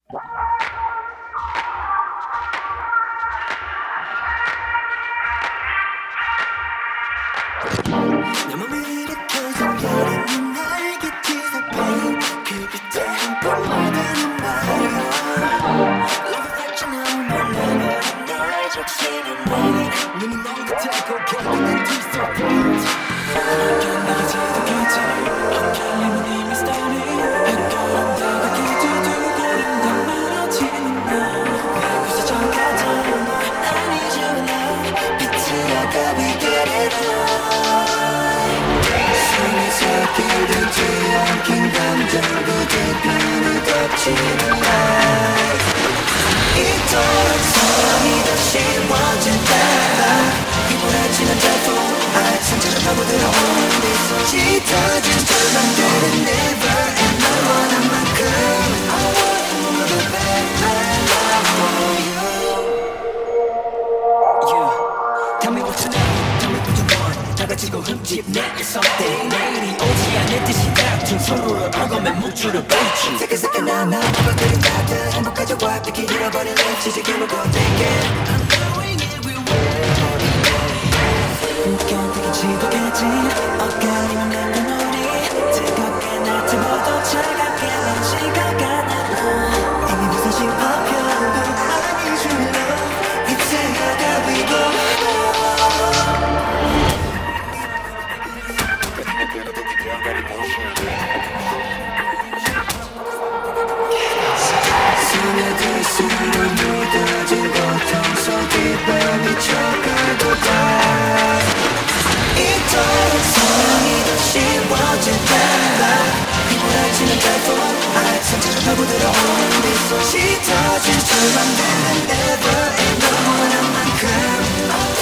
내 맘을 일으켜서 여름은 날 곁에서 pain 그 빛에 한번 모든 말이야 Love affection 몰라버린 날 적시는 내 눈이 먼 듯하고 결국엔 too so bright 어깨 내게 지독하지 엇갈림은 이미 starting 헷갈린 다가게 두고 고른단 멀어지는 날 그래서 정가져 I need you now 빛이야가 we get it 새끼들 뒤엉킨 감정도 대변을 덮치는 날 이토록 사랑이 더 쉬워진다 휘몰아치는 태풍 아래 상처를 파고들어 오는 미소 짙어진 절망들은 never and 널 원한 만큼 I want the best love for you Yeah Tell me what you need Tell me what you want 다 가지고 흠집내 something 내일이 오지 않을 듯이 다툰 서로를 얽어매 묵주를 뱉지 새끈새끈한 것들이 다들 행복하죠 완벽히 잃어버린 love 시작해보고 take it I'm doing it real well 견디기 지독하지 엇갈리면 내는 우리 뜨겁게 날 뜨거워도 차갑게 난 시간가 나 이미 무사시 파편도 I need you love 이제야가 we go 스며들수록 묻어진 고통 속에 밤이 쳐가도 다 이토록 사랑이 더 쉬워진다 휘몰아치는 태풍 아래 상처를 파고들어 오는 미소 짙어진 절망들은 never and 널 원한 만큼